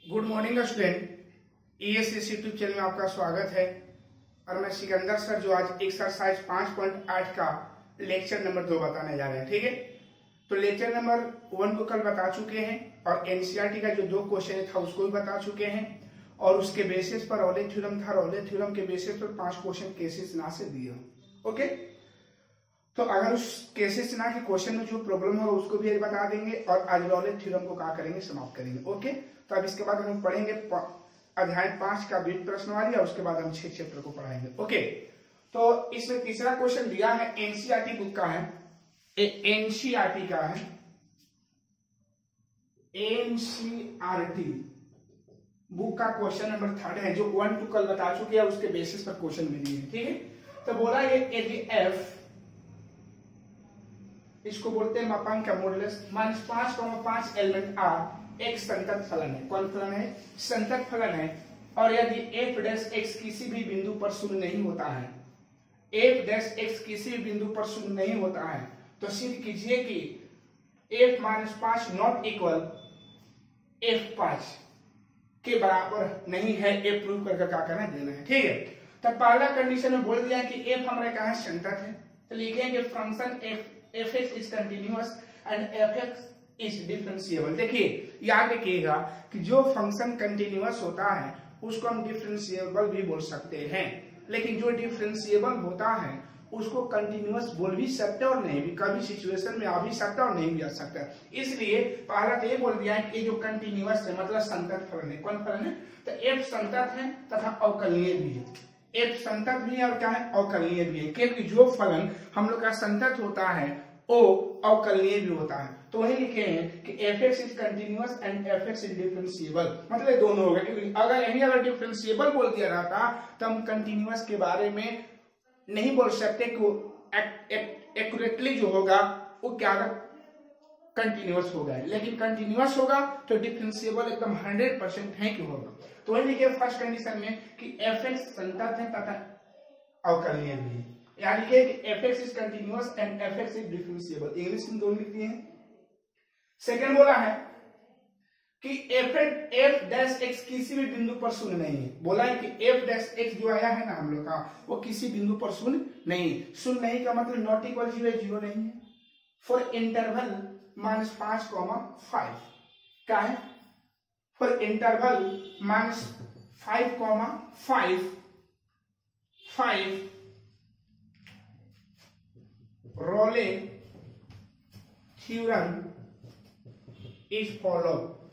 Good morning student, ESS YouTube channel में आपका स्वागत है। और मैं सिकंदर सर जो आज एक्सरसाइज 5.8 का लेक्चर नंबर 2 बताने जा रहे हैं। ठीक है, तो लेक्चर नंबर 1 को कल बता चुके हैं और एनसीईआरटी का जो 2 क्वेश्चन था उसको भी बता चुके हैं और उसके बेसिस पर रॉले थ्योरम था, रॉले थ्योरम के बेसिस पर 5 क्वेश्चन केसेस ना से दिए। ओके, तो अगर उस केसेस ना के क्वेश्चन में जो प्रॉब्लम हो उसको भी बता देंगे और आज रॉले थ्योरम को क्या करेंगे, समाप्त करेंगे। ओके, तो अब इसके बाद हम पढ़ेंगे अध्याय 5 का बीट प्रश्नवाली और उसके बाद हम 6 चैप्टर को पढ़ाएंगे। ओके, तो इसमें तीसरा क्वेश्चन दिया है, एनसीईआरटी बुक का है, एनसीईआरटी का है, एनसीईआरटी बुक का क्वेश्चन नंबर 3 है जो 1 2 कल बता चुके हैं, उसके बेसिस पर क्वेश्चन भी दिए हैं। ठीक है, तो बोला ये यदि एफ, इसको बोलते हैं मापांक का मॉडुलस, -5,5 एलिमेंट आर एक संतत फलन है। कौन फलन है? संतत फलन है। और यदि एफ डैश एक्स किसी भी बिंदु पर शून्य नहीं होता है, एफ डैश एक्स किसी भी बिंदु पर शून्य नहीं होता है, तो सिद्ध कीजिए कि f-5 नॉट इक्वल f5 के बराबर नहीं है। एफ प्रूव करके क्या करना है, देना है। ठीक है, तो पहला कंडीशन में बोल दिया कि एफ हमारे कहा संतत है, तो लिखेंगे function fx is continuous and fx is differentiable. देखिए, याद रखिएगा कि जो फंक्शन कंटिन्यूअस होता है उसको हम डिफरेंशिएबल भी बोल सकते हैं, लेकिन जो डिफरेंशिएबल होता है उसको कंटिन्यूअस बोल भी सकते और नहीं भी, कभी सिचुएशन में आ भी सकता और नहीं भी आ सकता। इसलिए पहला तो ये बोल दिया है कि जो कंटिन्यूअस है मतलब संतत फलन है। कौन फलन है? तो एफ संतत है तथा अवकलनीय भी है। एफ संतत भी है और क्या है, अवकलनीय भी है, क्योंकि जो फलन हम लोग का संतत होता है वो अवकलनीय भी होता है। तो वही लिखे हैं कि fx is continuous and fx is differentiable, मतलब दोनों हो गए। क्योंकि अगर डिफरेंशिएबल बोल दिया रहता तो हम कंटिन्यूअस के बारे में नहीं बोल सकते कि वो एक्यूरेटली जो होगा वो क्या कंटिन्यूअस होगा, लेकिन कंटिन्यूअस होगा तो डिफरेंशिएबल एकदम 100% है कि होगा। तो वही लिखे फर्स्ट कंडीशन में कि fx संतत है तथा अवकलनीय भी है, यानी कि fx is continuous and fx is differentiable. English में दोनों लिख दिए हैं। सेकंड बोला है कि f डैश x किसी भी बिंदु पर शून्य नहीं है। बोला है कि f डैश x जो आया है ना हम लोग का, वो किसी बिंदु पर शून्य नहीं है। शून्य नहीं का मतलब नॉट इक्वल 0 नहीं है। फॉर इंटरवल -5,5 क्या है? For interval -5,5 Rolle theorem is follow.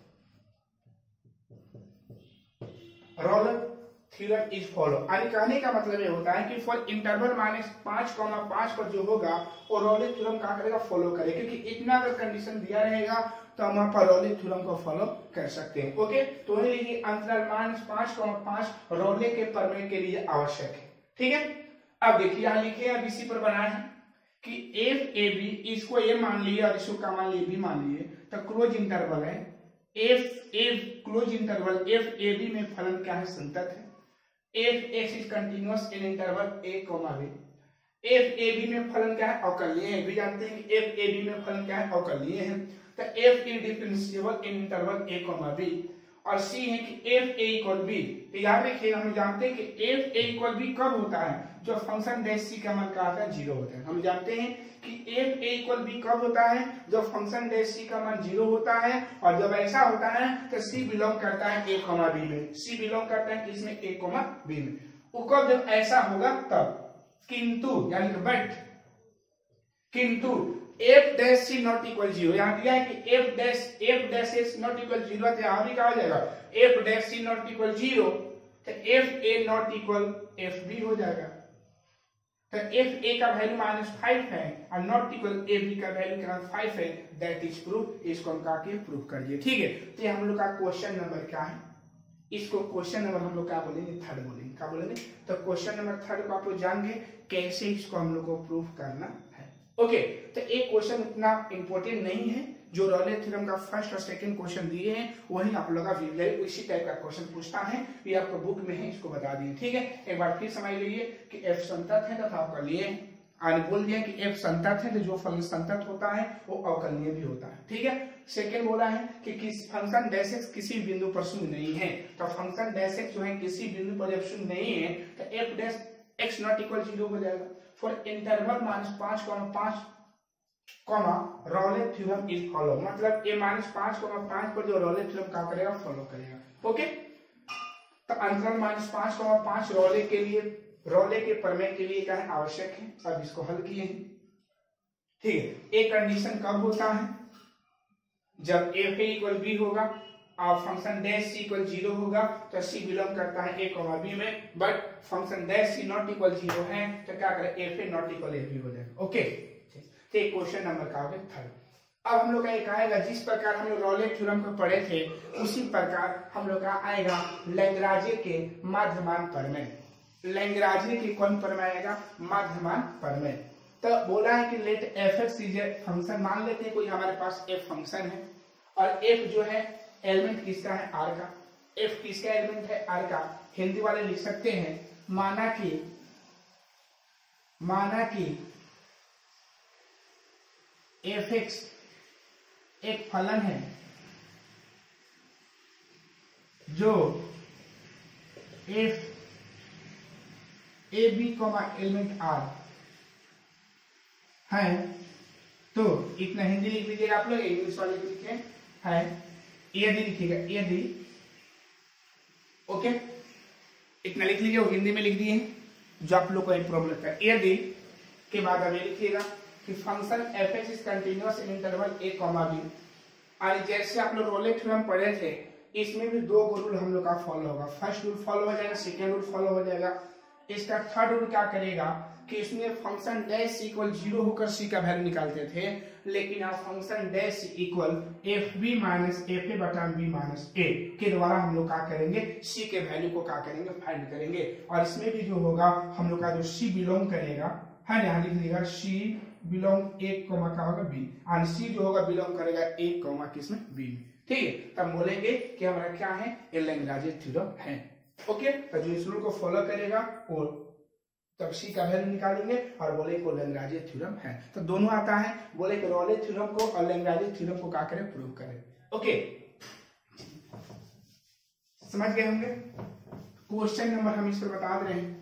Rolle theorem is follow, यानी कहने का मतलब ये होता है कि फॉर इंटरवल -5,5 पर जो होगा वो रोले थ्योरम क्या करेगा, फॉलो करेगा। क्योंकि इतना अगर कंडीशन दिया रहेगा तो हम वहां पर रोले थ्योरम को फॉलो कर सकते हैं। ओके, तो वही लिखिए अंतराल -5,5 रोले के प्रमेय के लिए आवश्यक है। ठीक है, अब देखिए यहां लिखिए, अब इसी पर बना है कि एफ ए बी, इसको ए मान लिए और इसको का मान लिए बी मान लिए, तो क्लोज इंटरवल है f a, closed interval f a b में फलन क्या है, संतत है। F x is continuous in interval a comma b. F a b में फलन क्या है, अवकलनीय है। भी जानते हैं कि एफ ए बी में फलन क्या है, अवकलनीय है। तो f is differentiable in interval a comma b. और सी है कि एफ ए इक्वल बी। तो याद रखिए, हम जानते हैं कि एफ ए इक्वल बी कब होता है, जो फंक्शन डैश सी का मान क्या होता है, 0 होता है। हम जानते हैं कि एफ ए इक्वल बी कब होता है, जब फंक्शन डैश सी का मान 0 होता है। और जब ऐसा होता है तो सी बिलोंग करता है ए कॉमा बी में। सी बिलोंग करता है किसमें, ए कॉमा बी में। वो कब, जब ऐसा होगा तब। किंतु यानी कि बट, किंतु f dash c not equal 0, यहाँ दिया है कि f dash s not equal 0, तो यहाँ भी क्या हो जाएगा, f dash c not equal 0, तो f a not equal f b हो जाएगा। तो एफ ए का वैल्यू -5 है और नॉट इक्वल ए बी का वैल्यू क्या 5 है। That is proof. इसको हम काके प्रूफ कर दिए। ठीक है, तो ये हम लोग का क्वेश्चन नंबर क्या है, इसको क्वेश्चन नंबर हम लोग क्या बोलेंगे, 3rd बोलेंगे। क्या बोलेंगे? तो क्वेश्चन नंबर 3rd को आप लोग जान गए कैसे इसको हम लोग को प्रूफ करना है। ओके, तो एक क्वेश्चन इतना इंपॉर्टेंट नहीं है। जो रोले थ्योरम का फर्स्ट और सेकंड क्वेश्चन दिए हैं वही आप लोग का वीडियो इसी टाइप का क्वेश्चन पूछता है, ये आपको बुक में है, इसको बता दिए। ठीक है, एक बार फिर समझ लीजिए कि एफ संतत है तथा अवकलनीय है। और बोल दिया कि f संतत है, तो जो फलन संतत होता है वो अवकलनीय भी होता है। ठीक है। सेकेंड बोला है कि किस फंक्शन डैश एक्स किसी बिंदु पर शून्य नहीं है, तो फंक्शन डैश एक्स जो है किसी बिंदु पर जब शून्य नहीं है तो f dash x not equal 0 हो जाएगा। For interval -5,5 Rolle theorem is follow, मतलब a -5,5 पर जो रॉले थ्योरम क्या करेगा, फॉलो करेगा। ओके, तो अंतराल -5,5 रॉले के प्रमेय के लिए क्या है, आवश्यक है। अब इसको हल किए हैं। ठीक है। एक कंडीशन कब होता है, जब f इक्वल b होगा और फंक्शन डैश c इक्वल 0 होगा, तो c बिलोंग करता है a b में, but function dash c not equal 0 है तो क्या करें, f नॉट इक्वल ab हो जाएगा। ओके, तो क्वेश्चन नंबर का होगा थर्ड। अब हम लोग का एक आएगा, जिस प्रकार हम लोग रॉले थ्योरम को पढ़े थे उसी प्रकार हम लोग का आएगा लैग्रांजे के माध्यमान प्रमेय। लैग्रांजे के कौन प्रमेय आएगा, माध्यमान प्रमेय। तो बोला है कि let f x is a function, मान लेते हैं कोई हमारे पास एफ फंक्शन है और एफ जो है एलिमेंट किसका है, आर का। एफ किसका एलिमेंट है, आर का। हिंदी वाले लिख सकते हैं, माना कि एफ एक्स एक फलन है जो f a b element R है, तो इतना हिंदी लिख लीजिएगा आप लोग, इंग्लिश वाले लिखे है यदि लिखिएगा, यदि। ओके, इतना लिख लीजिए, वो हिंदी में लिख दिए जो आप लोग को प्रॉब्लम लगता है। यदि के बाद अब ये लिखिएगा कि function f x is continuous in interval a, b। और जैसे आप लोग रोले थ्योरम पढ़े थे, इसमें भी दो रूल हम लोग का फॉलो होगा। फर्स्ट रूल फॉलो हो जाएगा, सेकेंड रूल फॉलो हो जाएगा। इसका थर्ड रूल क्या करेगा कि इसमें फंक्शन डैश इक्वल 0 होकर c का वैल्यू निकालते थे, लेकिन आप function dash equal f b minus f a बटा बी माइनस ए के द्वारा हम लोग क्या करेंगे, c के वैल्यू को क्या करेंगे, फाइंड करेंगे। और इसमें भी जो होगा हम लोग का जो c बिलोंग करेगा है, यहाँ लिख लीजिएगा c बिलोंग एक कोमा का होगा बी, और c जो होगा बिलोंग करेगा एक कोमा किसमें, बी में। ठीक है, तब बोलेंगे कि हमारा क्या है, ये लैग्रांजे थ्योरम है। ओके, तो जो इस रूल को फॉलो करेगा वो तब c का वैल्यू निकालेंगे और बोले को लैग्रांजे थ्योरम है। तो दोनों आता है, बोले कि रॉले थ्योरम को और लैग्रांजे थ्योरम को क्या करें, प्रूव करें। ओके, समझ गए होंगे। क्वेश्चन नंबर हम इस पर बता रहे हैं।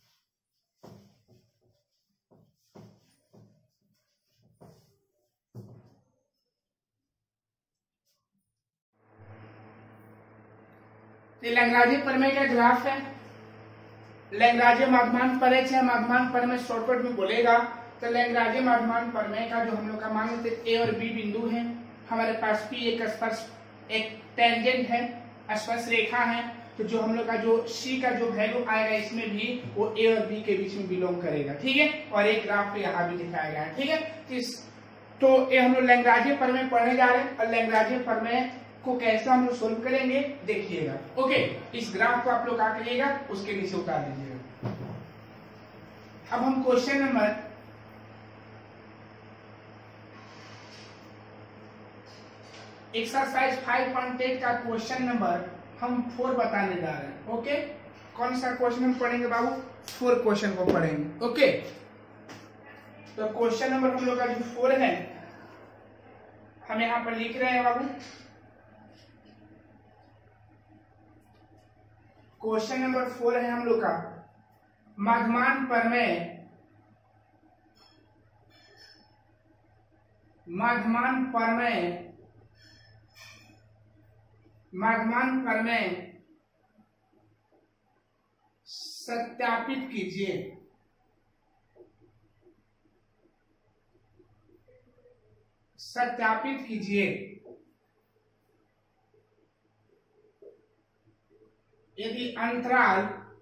लैग्रांजे प्रमेय का ग्राफ है। लैग्रांजे माध्यमान प्रमेय है, माध्यमान प्रमेय शॉर्टकट में बोलेगा तो लैग्रांजे माध्यमान प्रमेय का जो हम लोग का मान लेते ए और बी बिंदु है, हमारे पास पी एक स्पर्श एक टेंजेंट है, स्पर्श रेखा है, तो जो हम लोग का जो सी का जो वैल्यू आएगा इसमें भी वो ए और बी के बीच में बिलोंग करेगा। ठीक है, और एक ग्राफ पे यहाँ भी दिखाया गया है। ठीक है, तो ये हम लोग लैग्रांजे प्रमेय पढ़ने जा रहे हैं और लैग्रांजे प्रमेय को कैसे हम लोग सोल्व करेंगे देखिएगा। ओके, इस ग्राफ को आप लोग क्या करिएगा, उसके नीचे उतार दीजिएगा। अब हम क्वेश्चन नंबर एक्सरसाइज 5.8 का क्वेश्चन नंबर हम 4 बताने जा रहे हैं। ओके, कौन सा क्वेश्चन हम पढ़ेंगे बाबू, 4 क्वेश्चन को पढ़ेंगे। ओके, तो क्वेश्चन नंबर हम लोग का जो 4 है हम यहाँ पर लिख रहे हैं बाबू। क्वेश्चन नंबर 4 है हम लोग का माध्यमान प्रमेय, माध्यमान प्रमेय सत्यापित कीजिए। सत्यापित कीजिए यदि अंतराल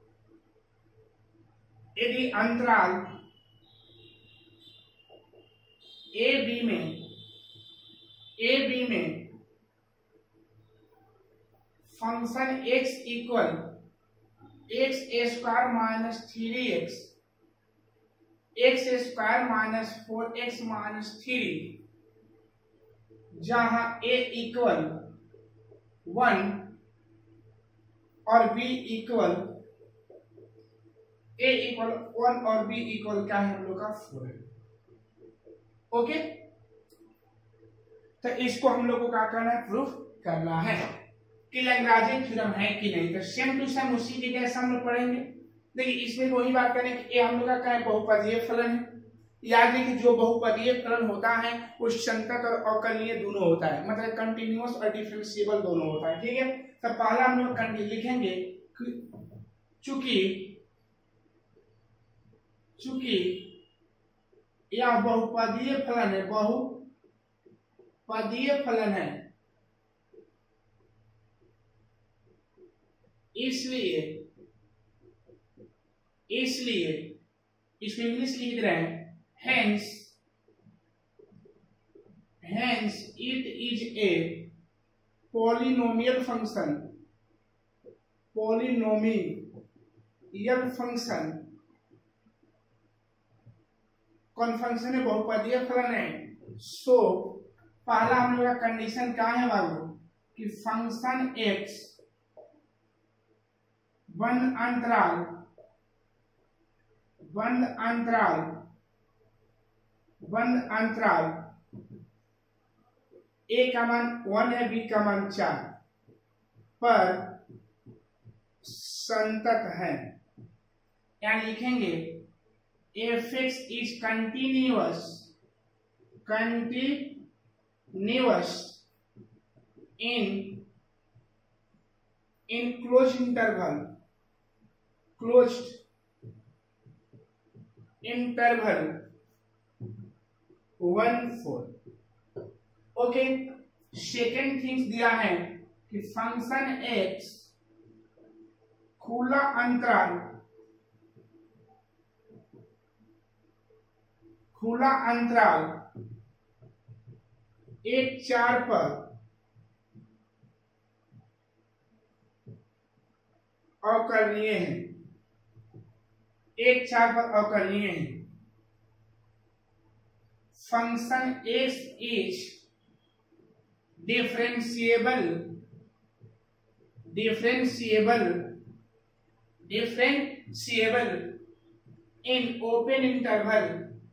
ए बी में function x equal x square minus 3x, x square minus 4x minus 3, जहां a इक्वल 1 और b इक्वल a इक्वल 1 और b इक्वल क्या है हम लोग का 4 है। ओके, तो इसको हम लोग को क्या करना है, प्रूफ करना है कि लैग्रांज थ्योरम है कि नहीं। तो सेम टू सेम उसी के जैसा हम लोग पढ़ेंगे। देखिए इसमें वही बात करें कि ये हम लोग का क्या है, बहुपदीय फलन है। याद रखिए जो बहुपदीय फलन होता है वो संतत और अवकलनीय दोनों होता है, मतलब कंटिन्यूअस और डिफरेंशिएबल दोनों होता है। ठीक है, तो पहला हम लोग लिखेंगे चूंकि यह बहुपदीय फलन है, बहुपदीय फलन है, इसलिए इसमें इंग्लिश लिख रहे हैं, hence it is a polynomial function कौन फंक्शन है, बहुपदीय फलन है। सो पहला हम लोग का कंडीशन क्या है बाबू, कि फंक्शन x बंद अंतराल a का मान 1 है, b का मान 4 पर संतत है। यहाँ लिखेंगे fx is continuous in closed interval 1-4। Okay, second things दिया है कि फंक्शन x खुला अंतराल 1-4 पर अवकलनीय है, 1-4 पर अवकलनीय है। Function x is differentiable in open interval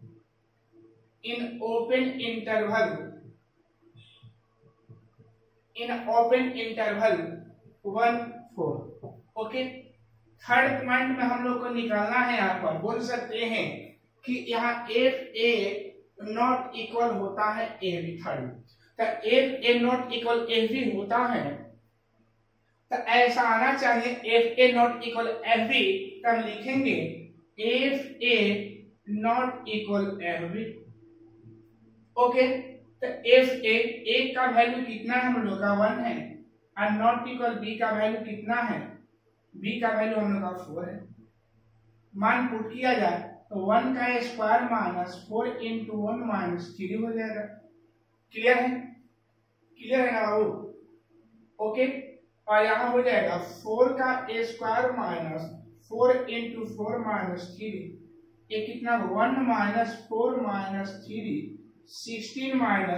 1-4। Okay, third point में हम लोग को निकालना है, यहाँ पर बोल सकते हैं कि यहाँ एफ ए नॉट इक्वल होता है ए बी। थर्ड, तो f a not equal a b होता है, तो ऐसा आना चाहिए f a not equal f b, तब लिखेंगे f a not equal f b. Okay, तो एफ ए का वैल्यू कितना है हम लोग का 1 है, और नॉट इक्वल बी का वैल्यू कितना है, बी का वैल्यू हम लोग का 4 है। मान पुट किया जाए तो 1 का स्क्वायर माइनस 4 इंटू 1 माइनस 3 हो जाएगा। क्लियर है ना बाबू? ओके, और यहाँ हो जाएगा 4 का स्क्वायर माइनस 4 इंटू 4 माइनस 3, ये कितना 1 माइनस 4 माइनस 3 16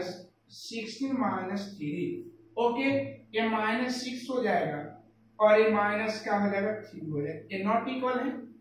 माइनस 3। ओके, ये -6 हो जाएगा और ये माइनस क्या हो जाएगा 3 हो जाएगा। ये नॉट इक्वल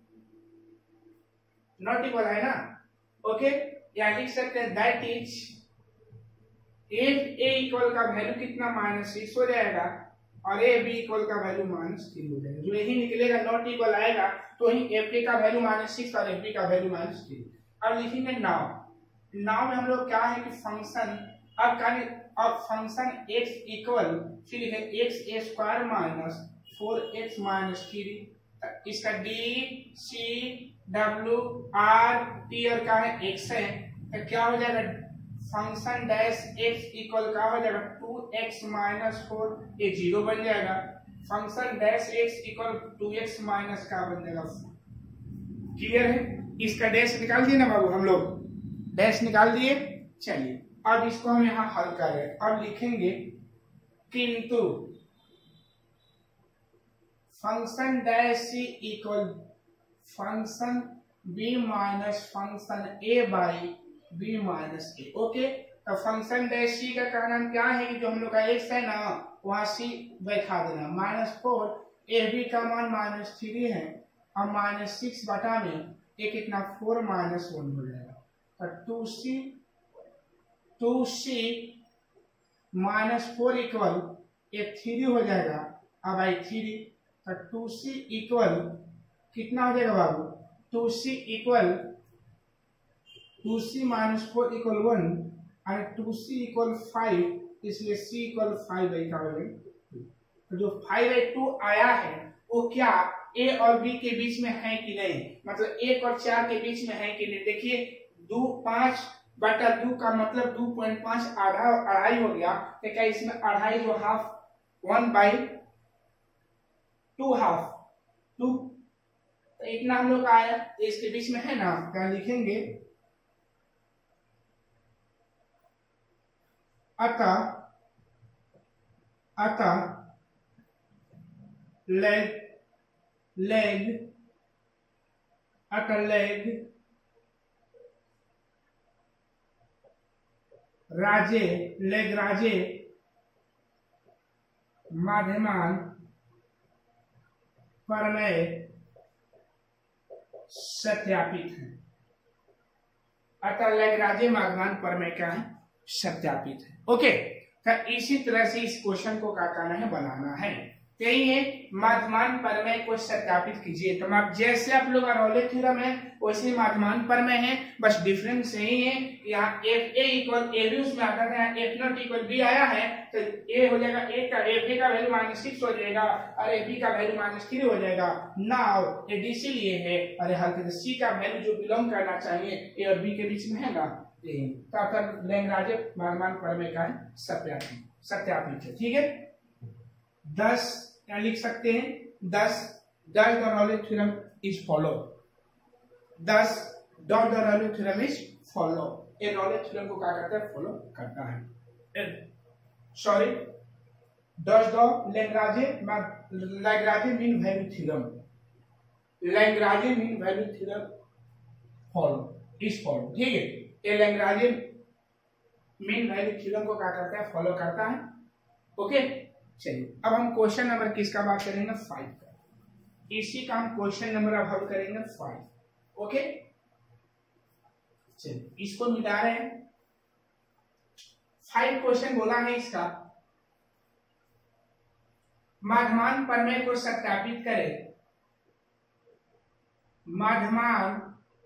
है ना। ओके, या लिख सकते हैं that is f a equal का वैल्यू कितना -6 हो जाएगा और ए बी इक्वल का वैल्यू -3 हो जाएगा। जो यही निकलेगा नॉट इक्वल आएगा तो ही एफ ए का वैल्यू -6 और एफ बी का वैल्यू -3। अब लिखेंगे नाउ में हम लोग क्या है कि फंक्शन अब फंक्शन x इक्वल फिर है x square minus 4x minus 3, इसका d c w r t और क्या है x है, तो क्या हो जाएगा फंक्शन डैश x इक्वल क्या हो जाएगा 2x माइनस 4, ये 0 बन जाएगा। Function dash x equal 2x minus क्या बन जाएगा 4। क्लियर है? इसका डैश निकाल दिए ना बाबू, हम लोग डैश निकाल दिए। चलिए अब इसको हम यहाँ हल कर रहे हैं। अब लिखेंगे किंतु function dash c equal function b minus function a by b minus a. Okay, तो फंक्शन डैश सी का नाम क्या है कि जो हम लोग का एक्स है ना वहां सी बैठा देना, -4 ए बी का मान -3 है और -6 बटा में ये कितना 4 - 1 हो जाएगा। तो 2c -4 इक्वल ये 3 हो जाएगा। अब आई 3 तो 2c इक्वल कितना हो जाएगा बाबू, 2c इक्वल 2c -4 इक्वल 1 और 2c इक्वल 5, इसलिए c इक्वल 5/2। तो जो 5/2 आया है वो क्या a और b के बीच में है कि नहीं, मतलब 1 और 4 के बीच में है कि नहीं। देखिए 5/2 का मतलब 2.5 आधा अढ़ाई हो गया, तो क्या इसमें अढ़ाई जो हाफ 1/2 हाफ 2, तो इतना हम लोग का आया। तो इसके बीच में है ना, क्या लिखेंगे, अतः लेग्राजे माध्यमान प्रमेय सत्यापित है। अतः लेग्राजे माध्यमान प्रमेय क्या है, सत्यापित है। ओके, तो इसी तरह से इस क्वेश्चन को क्या करना है, बनाना है। यही है माध्यमान प्रमेय को सत्यापित कीजिए। तो आप जैसे आप लोग रॉले थ्योरम है वैसे माध्यमान प्रमेय है, बस डिफरेंस यही है कि यहाँ f a equal a b उसमें आता था, एफ नॉट इक्वल बी आया है, तो ए हो जाएगा ए का एफ ए का वैल्यू -6 हो जाएगा और एफ बी का वैल्यू -3 हो जाएगा। नाउ ये डीसी लिए है और हल्के सी का वैल्यू जो बिलोंग करना चाहिए ए और बी के बीच में है ना, तो लेग्राजे माध्यमान प्रमेय का सत्यापित है। ठीक है, 10 क्या लिख सकते हैं, 10 the Rolle theorem is follow, 10 the Rolle theorem is follow. ये रॉले थ्योरम को क्या करता है, फॉलो करता है। Sorry, does the Lagrange mean value theorem, Lagrange mean value theorem follow is follow. ठीक है, ये लेग्राजे मीन वैल्यू थ्योरम को क्या करता है, फॉलो करता है। ओके, चलिए अब हम क्वेश्चन नंबर किसका बात करेंगे, 5 का। इसी का हम क्वेश्चन नंबर अब हल करेंगे 5। ओके, चलिए इसको मिटा रहे हैं। 5 क्वेश्चन बोला है इसका, माध्यमान प्रमेय को सत्यापित करें, माध्यमान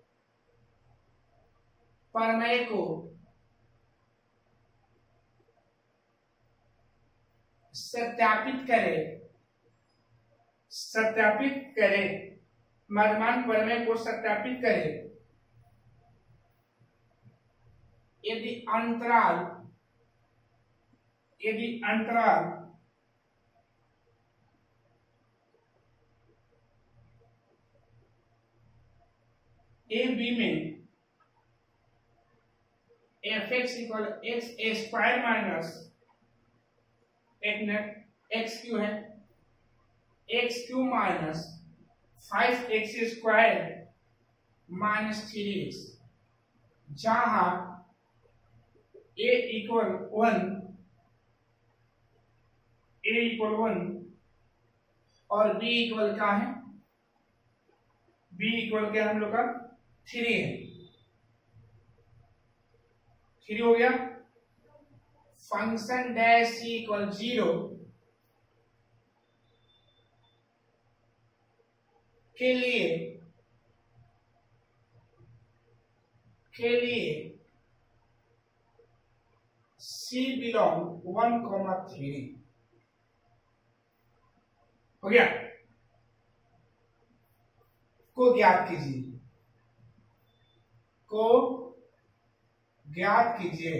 प्रमेय को सत्यापित करें, माध्यमान प्रमेय को सत्यापित करें यदि अंतराल ए बी में f(x) equal x² minus x Q है, x³ minus 5x² minus 3x, जहां a इक्वल 1 और b इक्वल क्या है, b इक्वल क्या हम लोग का 3 है, 3 हो गया। फंक्शन डैश c इक्वल 0 के लिए c बिलोंग 1,3 हो गया। को ज्ञात कीजिए,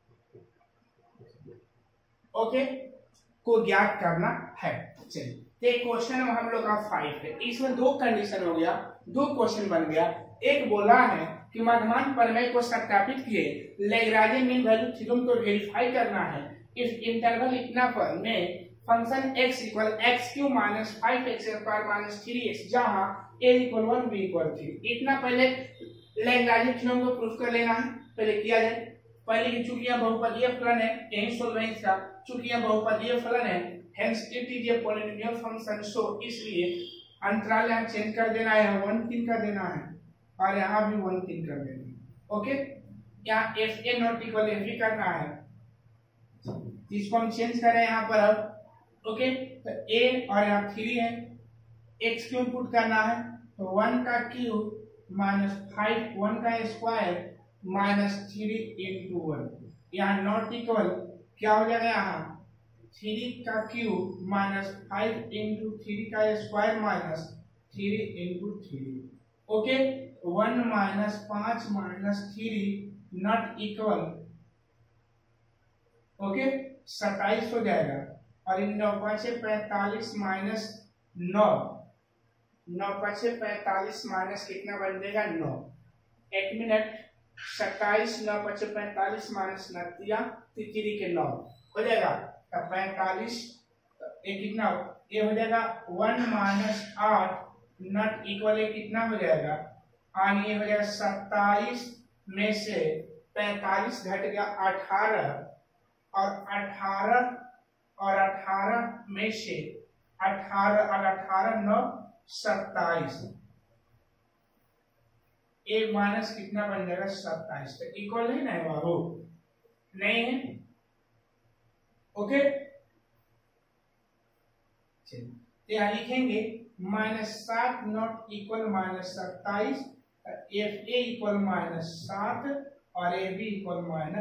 ओके, को ज्ञात करना है। चलिए क्वेश्चन हम लोग का 5 है, इसमें 2 कंडीशन हो गया, 2 क्वेश्चन बन गया। एक बोला है कि माध्यमान प्रमेय को सत्यापित किए, लेग्राजे मीन वैल्यू थ्योरम को वेरीफाई करना है इफ इंटरवल इतना पर में function x equal x³ minus 5x² minus 3x, जहां a इक्वल 1 b इक्वल 3। इतना पहले लेग्राजे थ्योरम को प्रूफ कर लेना है, पहले किया जाए। पहले की चूंकि यह बहुपदीय फलन है, यही सोल्व है इसका, चूंकि यह बहुपदीय फलन है, hence it is a polynomial function, so इसलिए अंतराल यहाँ चेंज कर देना है, 1 3 कर देना है और यहाँ भी 1 3 कर देना है। ओके, यहाँ f a not equal f b करना है, इसको हम चेंज करें यहाँ पर अब। ओके, तो ए और यहाँ 3 है, एक्स क्यूब पुट करना है तो 1 का क्यूब माइनस 5 1 का स्क्वायर माइनस 3 इंटू 1, यहाँ नॉट इक्वल क्या हो जाएगा, यहाँ 3 का क्यूब माइनस 5 इंटू 3 का square minus 3 into 3। Okay, 1 minus 5 minus 3 not equal okay 27 हो जाएगा। और इन 9 5 45 माइनस 9, 9 5 45 माइनस कितना बन जाएगा 9। एक मिनट, 27 9 5 45 माइनस 9 3 के 9 हो जाएगा, तब 45 ये कितना ये हो जाएगा 1 माइनस 8 नॉट इक्वल ये कितना हो जाएगा, और ये हो जाएगा 27 में से 45 घट गया 18 और 18 में से 18 और 18 9 27, ए माइनस कितना बन जाएगा 27, तो इक्वल है ना बाबू, नहीं है। ओके, यहाँ लिखेंगे -7 not equal -27, f a equal -7 और ए बी इक्वल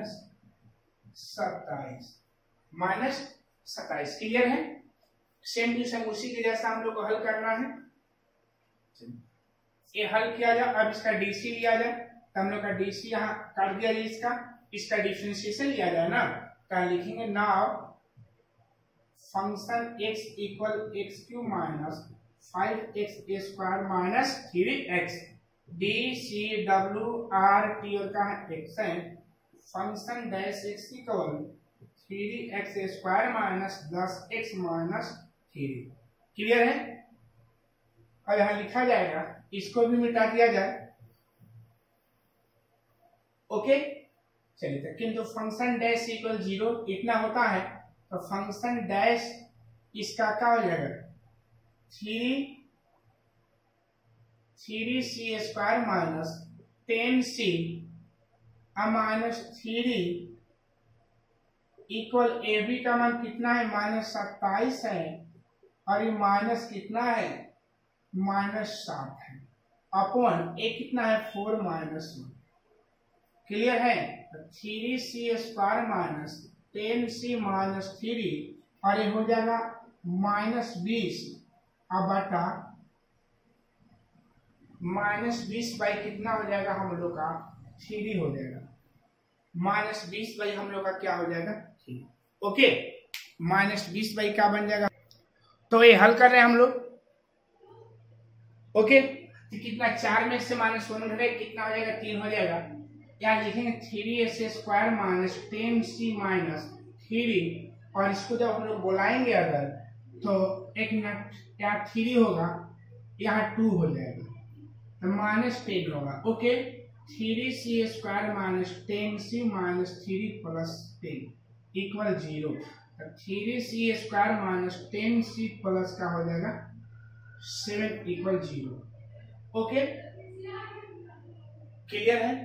-27। क्लियर है? सेम टू सेम उसी के जैसा हम लोग को हल करना है। ये हल किया जाए, अब इसका डीसी लिया जाए, तो हम लोग का डीसी यहाँ कर दिया जाए, इसका डिफरेंशिएशन लिया जाए ना, तो लिखेंगे now function x equal x cube minus 5x square minus 3x d c डब्ल्यू आर टी और का x है, function dash x equal 3x square minus 10x minus 3। Clear है? और यहाँ लिखा जाएगा, इसको भी मिटा दिया जाए। ओके, चलिए, किंतु फंक्शन डैश इक्वल 0 इतना होता है, तो फंक्शन डैश इसका क्या हो जाएगा 3c square minus 10c minus 3 equal a b का मान कितना है -27 है, और ये माइनस कितना है -7 है, अपॉन ए कितना है 4 -1। क्लियर है? 3c square minus 10c minus 3 और ये हो जाएगा -20 अब बटा -20 बाई कितना हो जाएगा हम लोग का 3 हो जाएगा, -20 बाई हम लोग का क्या हो जाएगा 3। ओके, -20 बाई क्या बन जाएगा, तो ये हल कर रहे हैं हम लोग। ओके, तो कितना 4 में से -1 घटे कितना हो जाएगा 3 हो जाएगा। यहाँ लिखेंगे 3s square minus 10c minus 3, और इसको जब हम लोग बुलाएंगे अगर, तो एक मिनट, यहाँ 3 होगा, यहाँ 2 हो जाएगा, तो -10 होगा। Okay, 3c square minus 10c minus 3 plus 10 equal 0, तो 3c square minus 10c plus का हो जाएगा 7 इक्वल 0। ओके, क्लियर है?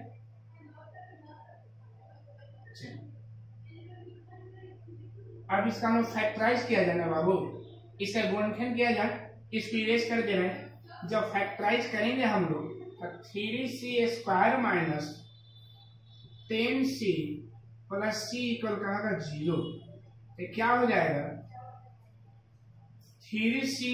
अब इसका हम फैक्टराइज किया जाना बाबू, इसे गुणनखंड किया जाए, इसको इरेज कर दे रहे हैं। जब फैक्टराइज करेंगे हम लोग, तो 3c square minus 10c plus c equal कहा 0, तो क्या हो जाएगा 3c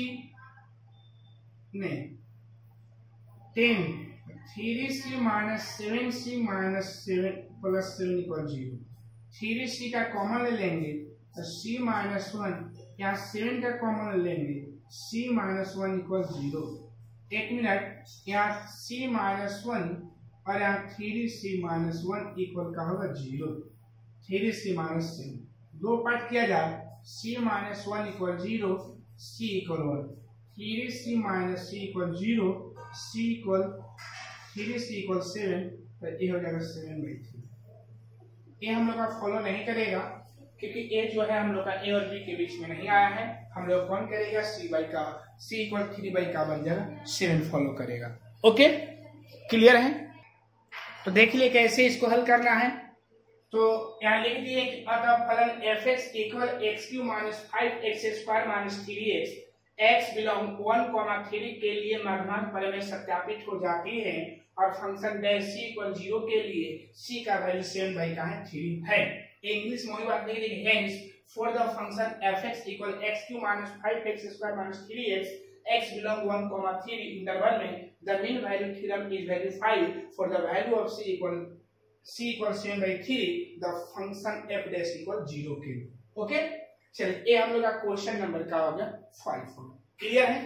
नहीं 10 3c minus 7c minus 7 plus 7 equal 0। 3c का कॉमन ले लेंगे तो c माइनस 1, यहाँ 7 का कॉमन ले लेंगे, c माइनस 1 इक्वल 0। एक मिनट, यहाँ c माइनस 1 और यहाँ 3c माइनस 1 इक्वल का होगा 0। 3c माइनस 7 दो पार्ट किया जाए, c minus 1 equal 0, c equal 1, 3c minus c equal 0, c equal 3c equal 7, तो ये हो जाएगा 7/3। ये हम लोग का फॉलो नहीं करेगा, क्योंकि ए जो है हम लोग का ए और बी के बीच में नहीं आया है, हम लोग कौन करेगा c/का c इक्वल 3 का बन जाएगा 7 फॉलो करेगा। ओके, क्लियर है? तो देख लिए कैसे इसको हल करना है। तो यहाँ लिख दिए कि अतः फलन f(x) equal x³ minus 5x² minus 3x x belong 1,3 के लिए मध्यमान पर में सत्यापित हो जाती है और फंक्शन डैश c इक्वल 0 के लिए c का वैल्यू 7 का 3 है। इंग्लिश में बात लिख दी, hence for the function f(x) equal x³ minus 5x² minus 3x x belong 1,3 interval में the mean value theorem is verified for the value of c equal 7/3 the function f dash equal 0 के। Okay, चलिए ये हम लोग का question number का हो गया 5। क्लियर है?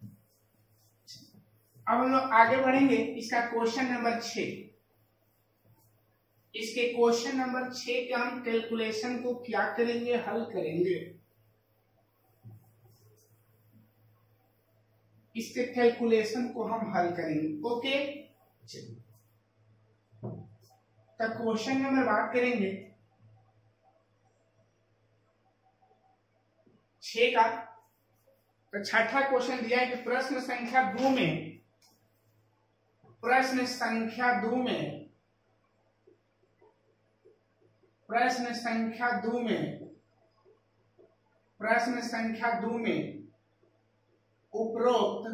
अब हम लोग आगे बढ़ेंगे, इसका क्वेश्चन नंबर 6। इसके क्वेश्चन नंबर 6 के हम कैलकुलेशन को क्या करेंगे, हल करेंगे। इसके कैलकुलेशन को हम हल करेंगे। ओके, चलिए तब क्वेश्चन नंबर बात करेंगे 6 का। तो छठा क्वेश्चन दिया है कि प्रश्न संख्या 2 में उपरोक्त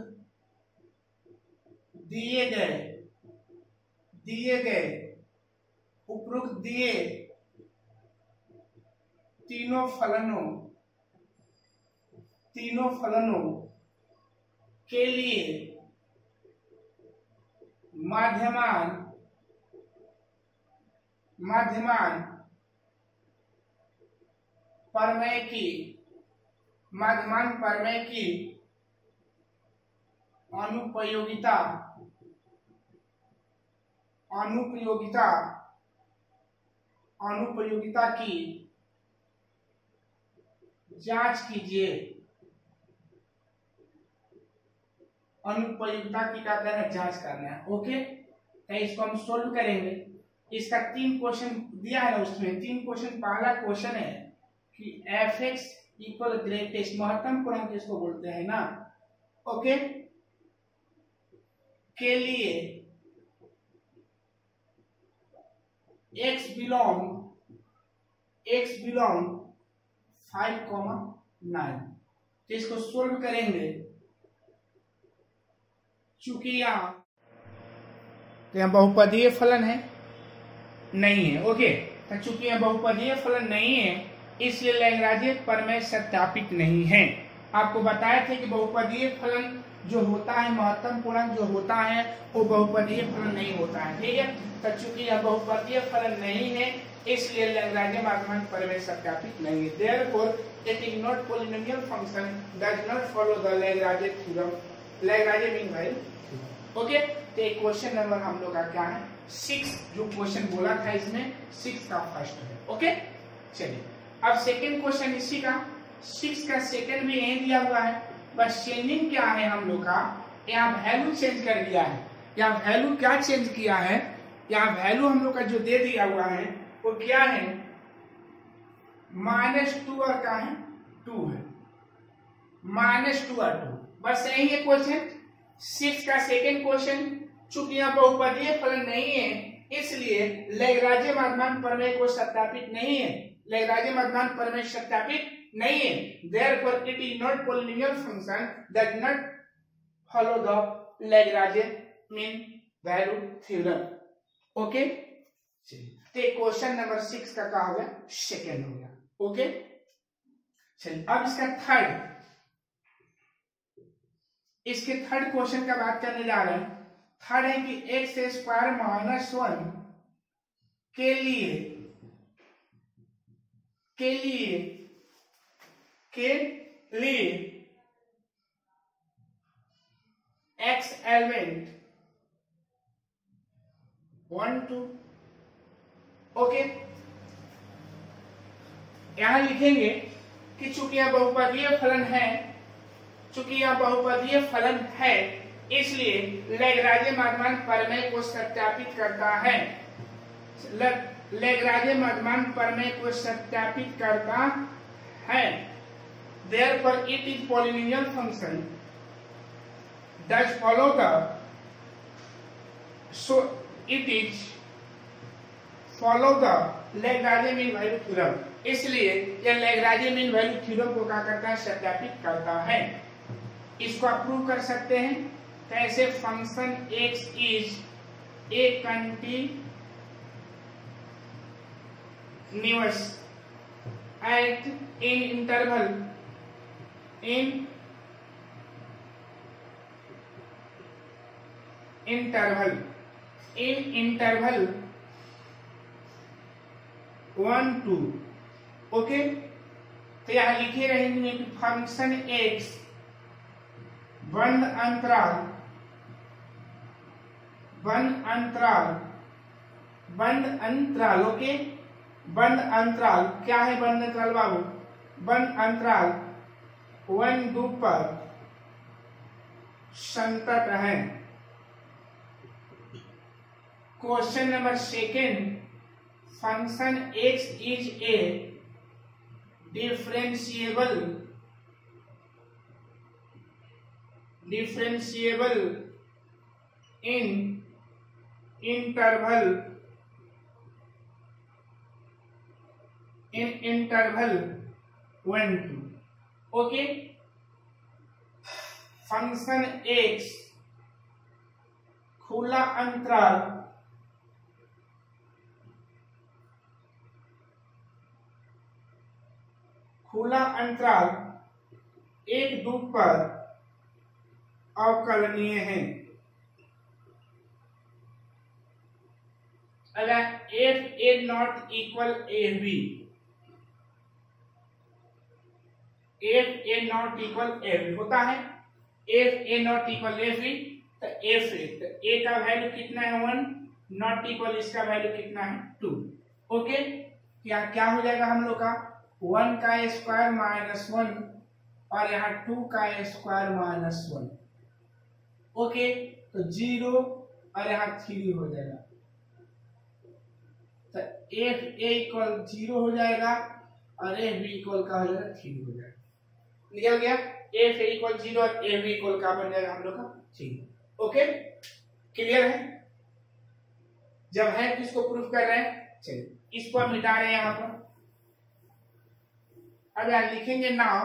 दिए तीनों फलनों के लिए माध्यमान प्रमेय की अनुपयोगिता की जांच कीजिए। अनुपयोगिता की क्या करना है, जांच करना है। ओके, तो इसको हम सोल्व करेंगे। इसका 3 क्वेश्चन दिया है ना, उसमें 3 क्वेश्चन। पहला क्वेश्चन है कि f(x) इक्वल ग्रेटेस्ट, महत्तम पूर्णांक इसको बोलते हैं ना। ओके, के लिए x बिलोंग 5,9। तो इसको सोल्व करेंगे। चूंकि यहाँ बहुपदीय फलन है नहीं है। ओके, तो चूंकि यहाँ बहुपदीय फलन नहीं है इसलिए लैग्रांज प्रमेय सत्यापित नहीं है। आपको बताया था कि बहुपदीय फलन जो होता है, महत्तम पूर्णांक जो होता है, वो बहुपदीय फलन नहीं होता है। ठीक है, तो चूंकि यह बहुपदीय फलन नहीं है इसलिए लैग्रांज माध्यमान प्रमेय सत्यापित नहीं है। Therefore it is not polynomial function does not follow the Lagrange theorem, Lagrange mean value. Okay, तो एक क्वेश्चन नंबर हम लोग का क्या है 6, जो क्वेश्चन बोला था इसमें 6 का फर्स्ट है। ओके, चलिए अब सेकंड क्वेश्चन इसी का 6 का सेकंड भी यही दिया हुआ है। बस चेंजिंग क्या है हम लोग का, यहाँ वैल्यू चेंज कर दिया है। यहाँ वैल्यू क्या चेंज किया है, यहाँ वैल्यू हम लोग का जो दे दिया हुआ है वो क्या है, -2 और क्या है 2 है, -2 और 2। बस यही है क्वेश्चन 6 का सेकंड क्वेश्चन। चूंकि यहाँ बहुपदीय फलन नहीं है इसलिए लैग्रांज माध्यमान प्रमेय को सत्यापित नहीं है, लैग्रांज माध्यमान प्रमेय सत्यापित नहीं है। Therefore it is not polynomial function does not follow the Lagrange mean value theorem। Okay, चलिए क्वेश्चन नंबर 6 का क्या हो गया, सेकंड हो गया। ओके, चलिए अब इसका इसके थर्ड क्वेश्चन का बात करने जा रहे हैं। थर्ड है कि x² - 1 के लिए x एलिमेंट 1 2। ओके, यहां लिखेंगे कि चूंकि यह बहुपदीय फलन है इसलिए लैग्रांज माध्यमान प्रमेय को सत्यापित करता है। लैग्रांज माध्यमान प्रमेय को सत्यापित करता है। Therefore it is polynomial function does follow the, so it is follow the Lagrange mean value theorem, इसलिए यह Lagrange मीन वैल्यू थ्योरम को क्या करता है, सत्यापित करता है। इसको आप प्रूव कर सकते हैं कैसे, function x is a continuous at in interval in interval 1 2, okay. तो यहां लिखे रहेंगे कि फंक्शन x बंद अंतराल ओके। बंद अंतराल क्या है, बंद अंतराल बाबू, बंद अंतराल 1 2 पर संतत है। Question number second, function x is a differentiable in interval 1 2, okay. Function x खुला अंतराल एक दो पर अवकलनीय है। अगर f a not equal ab, f a not equal ab होता है, f a not equal ab, तो f a का वैल्यू कितना है 1, नॉट इक्वल इसका वैल्यू कितना है 2, ओके। क्या हो जाएगा हम लोग का 1 का स्क्वायर माइनस 1 और यहाँ 2 का स्क्वायर माइनस 1, ओके। तो 0 और यहाँ 3 हो जाएगा, तो f a इक्वल 0 हो जाएगा और f b इक्वल का हो जाएगा 3 हो जाएगा। निकल गया, f a इक्वल 0 और f b इक्वल का बन जाएगा हम लोग का 3, ओके। क्लियर है? जब है तो इसको प्रूफ कर रहे हैं, चलिए इसको हम मिटा रहे हैं यहाँ पर। अब यहाँ लिखेंगे now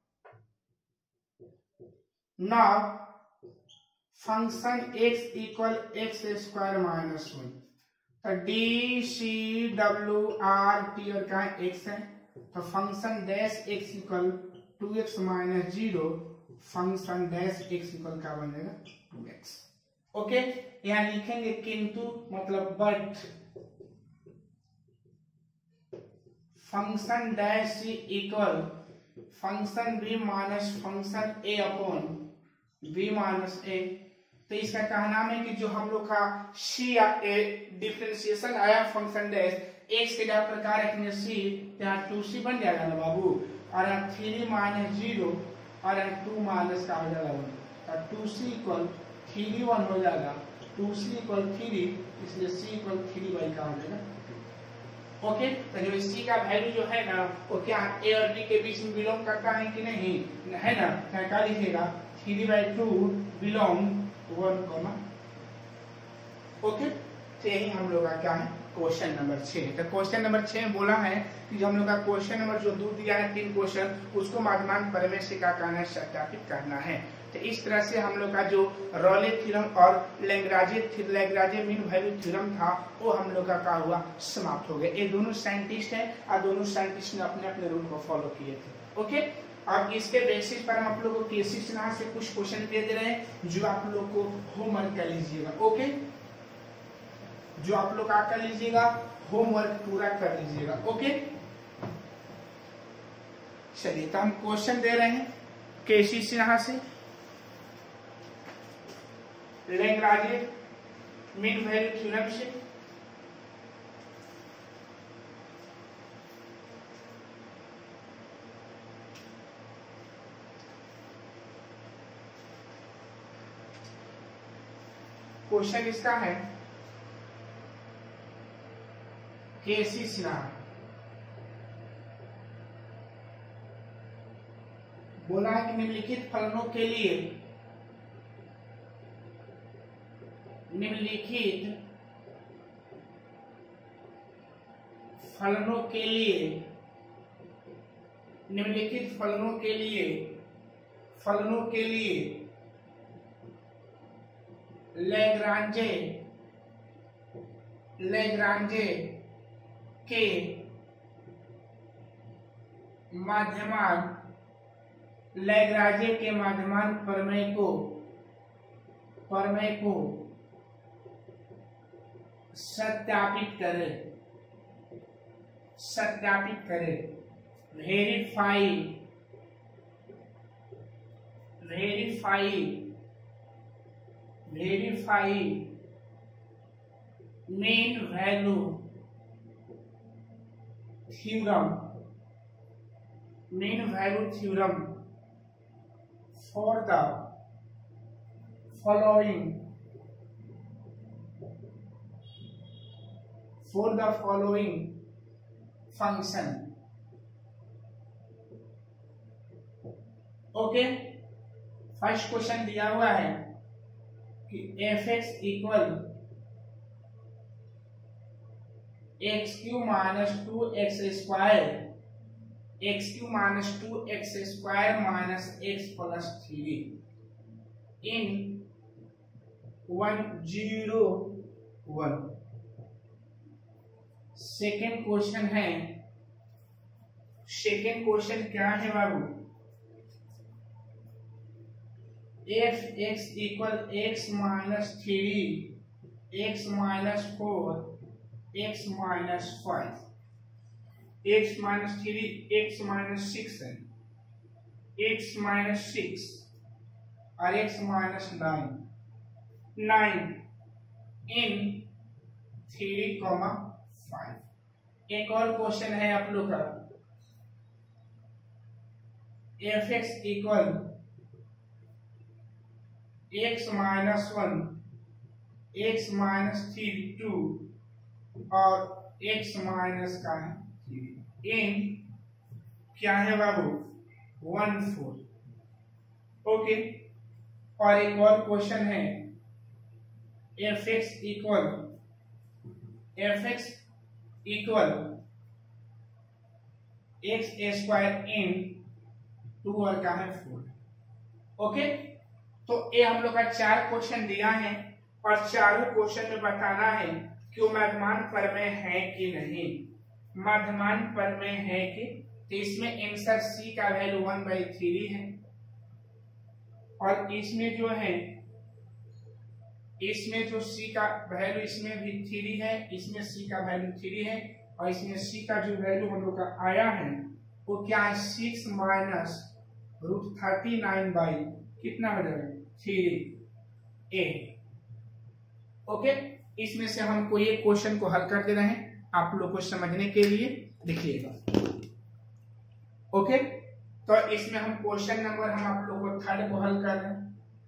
function x equal x square minus 1, तो डी सी डब्ल्यू आर टी और क्या x है, तो function dash x equal 2x minus 0, function dash x equal क्या बन जाएगा 2x, ओके। यहाँ लिखेंगे किंतु मतलब but, function dash c equal function b minus function a upon b minus a. तो इसका कहना है कि जो हम लोग का सी या ए डिफरेंशिएशन आया फंक्शन डैश एक्स के जगह प्रकार रखेंगे सी, यहाँ 2c बन जाएगा ना बाबू, और यहाँ 3 माइनस 0 और यहाँ 2 माइनस का हो जाएगा 1, और 2c इक्वल 3 1 हो जाएगा, 2c इक्वल 3, इसलिए c इक्वल 3 का हो जाएगा, ओके। तो जो c का वैल्यू जो है ना वो क्या a और b के बीच में बिलोंग करता है कि नहीं, है ना, क्या लिखेगा 3/2 बिलोंग 1, ओके। तो यही हम लोग का क्या है क्वेश्चन नंबर 6। तो क्वेश्चन नंबर 6 में बोला है कि जो हम लोग का क्वेश्चन नंबर जो 2 दिया है 3 क्वेश्चन, उसको माध्यमांक प्रमेय से क्या करना है, सत्यापित करना है। तो इस तरह से हम लोग का जो रॉले थ्योरम और लैग्रांज मीन वैल्यू थ्योरम था वो हम लोग का क्या हुआ, समाप्त हो गया। ये दोनों साइंटिस्ट हैं और दोनों साइंटिस्ट ने अपने अपने रूल को फॉलो किए थे, ओके। अब इसके बेसिस पर हम आप लोगों को केसी सिन्हा से कुछ क्वेश्चन दे रहे हैं जो आप लोग को होमवर्क कर लीजिएगा, ओके। जो आप लोग कर लीजिएगा, होमवर्क पूरा कर लीजिएगा, ओके। चलिए तो हम क्वेश्चन दे रहे हैं केसी सिन्हा से, लैग्रांज मीन वैल्यू थ्योरम से। क्वेश्चन इसका है केसी सिन्हा बोला है कि निम्नलिखित फलनों के लिए निम्नलिखित फलनों के लिए लैग्रांजे के माध्यमान प्रमेय को सत्यापित करें। Verify mean value theorem for the following function। Okay, first question दिया हुआ है कि f(x) equal x³ minus 2x² minus x plus 3 in 1 0 1। Second question क्या है बाबू? f(x) equal x minus 3 x minus 4 x minus 5 x minus 3 x minus 6 है, x minus 6 और x minus 9 इन 3,5। एक और क्वेश्चन है आप लोग का, f(x) equal x minus 1 x minus 3 2 और x माइनस का है 3 इन क्या है बाबू? 1 4। ओके, और एक और क्वेश्चन है f(x) इक्वल x² इन 2 और का है 4। ओके, तो ये हम लोग का 4 क्वेश्चन दिया है और चारों क्वेश्चन में बताना है कि वो मध्यमान प्रमेय है कि नहीं। मध्यमान प्रमेय है कि, तो इसमें आंसर सी का वैल्यू 1/3 है और इसमें जो सी का वैल्यू इसमें भी 3 है, इसमें सी का वैल्यू 3 है और इसमें सी का जो वैल्यू हम लोग का आया है वो क्या है? 6 माइनस √39 कितना हो जाएगा? 3a। ओके, इसमें से हमको ये क्वेश्चन को हल कर दे रहे हैं आप लोग को समझने के लिए, देखिएगा। ओके, तो इसमें हम क्वेश्चन नंबर हम आप लोग को 3rd को हल कर रहे हैं।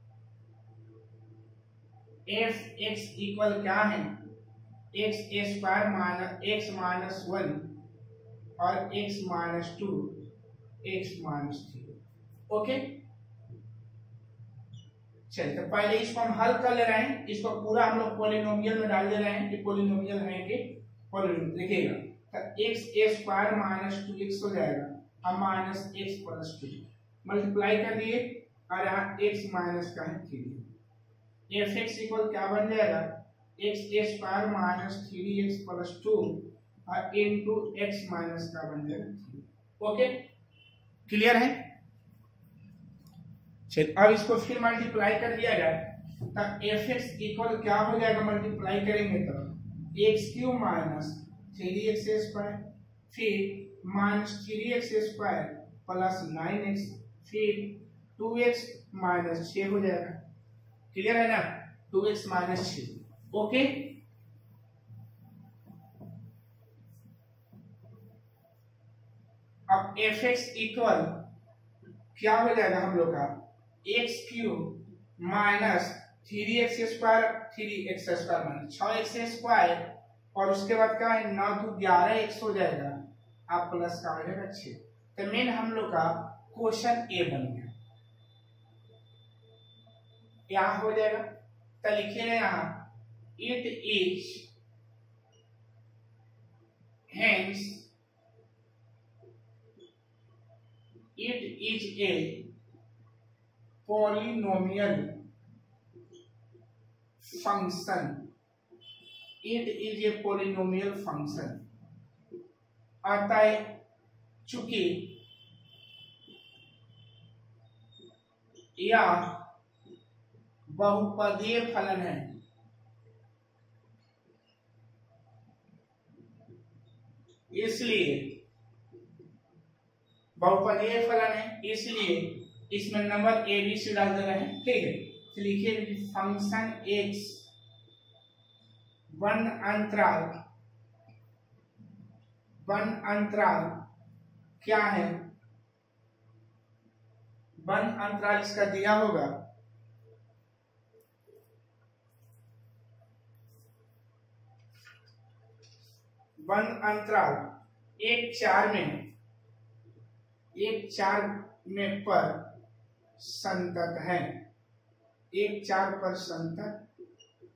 f(x) इक्वल क्या है? x² माइनस x माइनस 1 और x minus 2 x minus 3। Okay, चलिए तो पहले इसको हम हल कर ले रहे हैं, इसको पूरा हम लोग पॉलिनोमियल में डाल दे रहे हैं कि पॉलिनोमियल है कि पॉलिनोमियल। देखिएगा तो x² माइनस 2x हो जाएगा और माइनस x प्लस 2 मल्टीप्लाई कर दिए और यहाँ x माइनस का है 3। f(x) इक्वल क्या बन जाएगा? x² माइनस 3x प्लस 2 और इनटू x माइनस का बन जाएगा 3। ओके, क्लियर है? चलिए अब इसको फिर मल्टीप्लाई कर दिया जाए तो f(x) इक्वल क्या हो जाएगा? मल्टीप्लाई करेंगे तो x³ माइनस 3x² फिर माइनस 3x² प्लस 9x फिर 2x माइनस 6 हो जाएगा। क्लियर है ना? 2x minus 6। ओके, अब f(x) इक्वल क्या हो जाएगा हम लोग का? x³ minus 3x² minus 6x² और उसके बाद क्या है? 9 तो 11x हो जाएगा, आप प्लस का हो जाएगा 6। तो मेन हम लोग का क्वेश्चन ए बन गया। क्या हो जाएगा? तो लिखिएगा यहाँ it is hence it is a polynomial function. It is a polynomial function. अतः चूंकि यह बहुपदीय फलन है, इसलिए बहुपदीय फलन है, इसलिए इसमें नंबर ए बी सी डाल दे रहे हैं। ठीक है, तो लिखिए फंक्शन एक्स वन अंतराल क्या है, वन अंतराल इसका दिया होगा वन अंतराल 1-4 में पर संतत है, 1-4 पर संतत।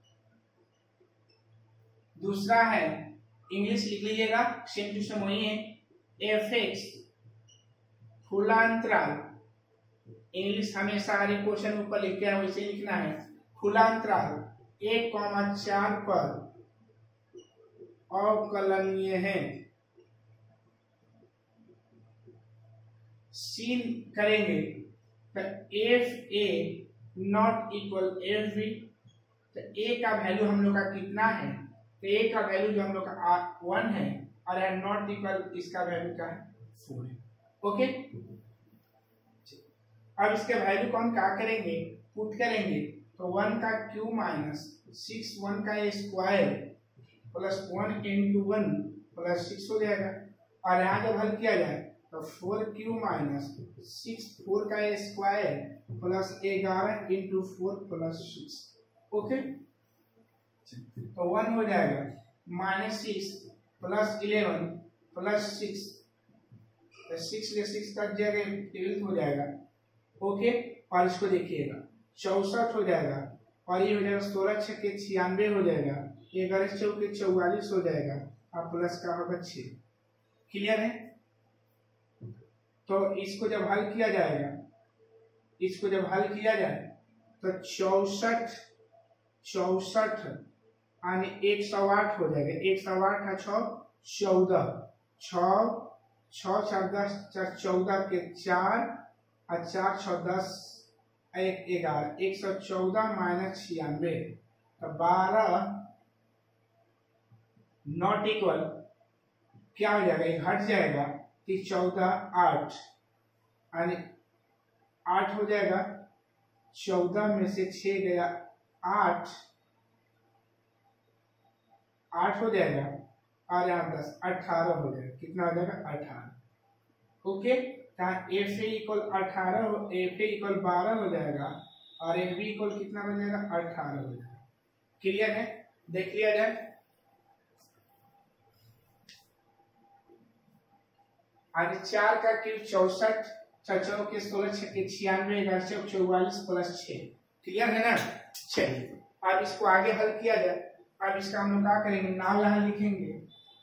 दूसरा है, इंग्लिश लिख लीजिएगा, सेम टू सेम वही है, एफ एक्स खुला अंतराल, इंग्लिश हमेशा हर एक क्वेश्चन ऊपर लिखते हैं वैसे लिखना है, खुला अंतराल 1-4 पर अवकलनीय है। सीन करेंगे तो f a not equal f b, तो ए का वैल्यू हम लोग का कितना है, तो ए का वैल्यू जो हम लोग का 1 है और नॉट इक्वल इसका वैल्यू क्या है 4 है। ओके, अब इसके वैल्यू को हम क्या करेंगे, पुट करेंगे, तो 1 का क्यूब माइनस 6 1 का स्क्वायर प्लस 1 into 1 प्लस 6 हो जाएगा, और यहाँ जब हल किया जाए तो 4 क्यूब माइनस 6 4 का square plus 11 into 4 plus 6। Okay, तो 1 हो जाएगा -6 प्लस 11 प्लस 6, तो 6 ले 6 कट जाएगा, 12 हो जाएगा। ओके, और इसको देखिएगा 64 हो जाएगा, और ये हो जाएगा 16 छक्के 96 हो जाएगा, 11 चौके 44 हो जाएगा, और प्लस का होगा 6। क्लियर है? तो इसको जब हल किया जाएगा, इसको जब हल किया जाए तो 64 यानी 108 हो जाएगा, 108 का 6 14, 6 4 10 4 14 के 4 और 4 6 10 1 11, 114 माइनस 96, तो 12 नॉट इक्वल क्या हो जाएगा, ये हट जाएगा कि 14 8 यानी 8 हो जाएगा, 14 में से 6 गया 8 हो जाएगा, और यहाँ 10 18 हो जाएगा, कितना हो जाएगा 18। Okay, f a equal 18, f a equal 12 हो जाएगा, और एफ बी इक्वल कितना हो जाएगा 18 हो जाएगा। क्लियर है? देख लिया जाए, आज 4 का क्यूब 64, 4 के 16 छक्के 96, 11 चौक 44 प्लस 6। क्लियर है ना? चलिए अब इसको आगे हल किया जाए। अब इसका हम लोग क्या करेंगे, नाव यहाँ लिखेंगे,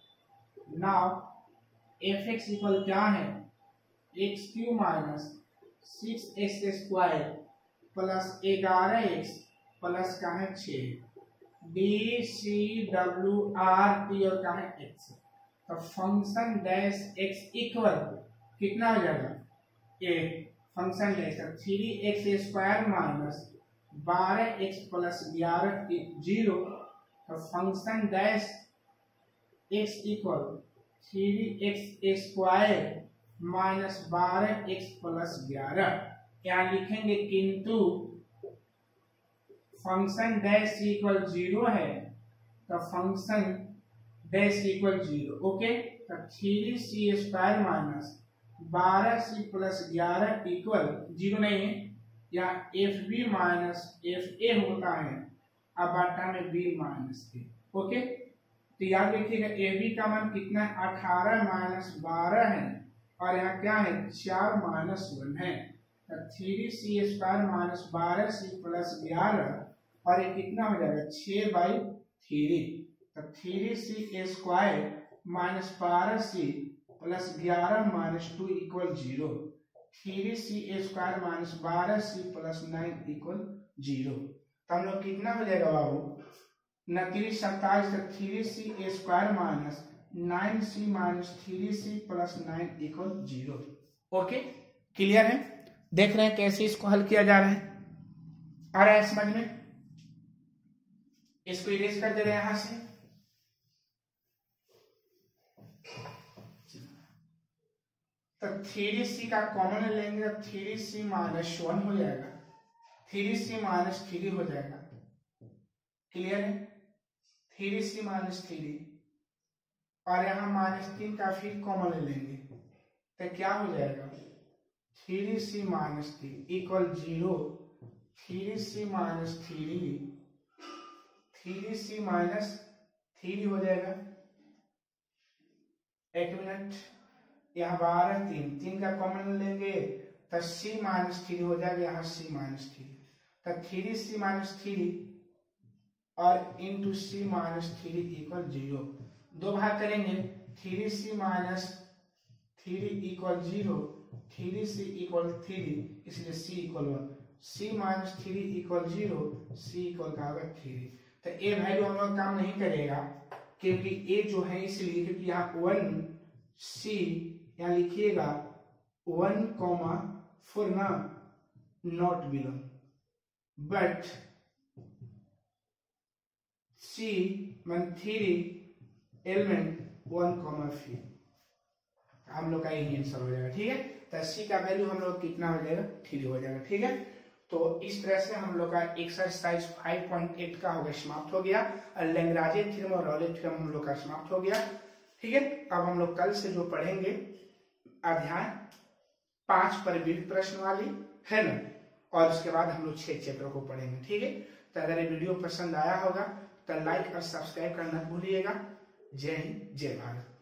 नाव एफ एक्स इक्वल क्या है, x cube minus 6x square plus 11x plus का है 6, डी सी डब्ल्यू आर टी और का है एक्स, तो फंक्शन डैश एक्स इक्वल कितना हो जाएगा, a function dash 3x square minus 12x plus 11 0, तो function dash x equal 3x square minus 12x plus 11। क्या लिखेंगे, किंतु फंक्शन डैश इक्वल 0 है, तो फंक्शन डैश इक्वल 0। ओके, तो 3c square minus 12c plus 11 equal 0 नहीं है, या f b minus f a होता है, अब बाटा में बी माइनस ए। ओके, तो याद रखिएगा ए बी का मान कितना है, 18 माइनस 12 है, और यहाँ क्या है 4 माइनस 1 है, तो 3c square minus 12c plus 11, और ये कितना हो जाएगा 6/2 3 तो 3c² minus 12c plus 11 minus 2 equal 0। 3c² minus 12c plus 9 equal 0। तो हम लोग कितना हो जाएगा बाबू, 29 27 तो 3c² minus 9c minus 3c plus 9 equal 0। Okay, clear है? देख रहे हैं कैसे इसको हल किया जा रहा है, आ रहा है समझ में? इसको इरेज कर दे रहे हैं यहां से। तो 3c का कॉमन लेंगे तो 3c माइनस 1 हो जाएगा, 3c माइनस 3 हो जाएगा। क्लियर है? 3c माइनस 3 और यहाँ -3 का फिर कॉमन लेंगे तो क्या हो जाएगा, 3c minus 3 equal 0। 3c minus 3 3c minus 3 हो जाएगा। एक मिनट, यहाँ 12 3 का कॉमन लेंगे तो c माइनस 3 हो जाएगा, यहाँ c माइनस 3 तो 3c माइनस 3 और इंटू c माइनस 3 इक्वल 0। दो भाग करेंगे, 3c minus 3 equal 0, 3c equal 3 इसलिए c equal 1, c minus 3 equal 0, c equal का होगा 3। तो ए वैल्यू हम लोग काम नहीं करेगा क्योंकि ए जो है इसलिए क्योंकि यहाँ 1c यहाँ लिखिएगा 1,4 ना नॉट बिलोंग, बट c मान 3 एलिमेंट 1,5 हम लोग का यही आंसर हो जाएगा। ठीक है, तो c का वैल्यू हम लोग कितना हो जाएगा, 3 हो जाएगा। ठीक है, तो इस तरह से हम लोग का एक्सरसाइज 5.8 का होगा समाप्त हो गया और लैग्रांज थ्योरम और रॉले थ्योरम हम लोग का समाप्त हो गया। ठीक है, अब हम लोग कल से जो पढ़ेंगे अध्याय 5 पर विविध प्रश्न वाली है ना, और उसके बाद हम लोग 6 चैप्टर को पढ़ेंगे। ठीक है, तो अगर ये वीडियो पसंद आया होगा तो लाइक और सब्सक्राइब करना भूलिएगा। जय हिंद, जय भारत।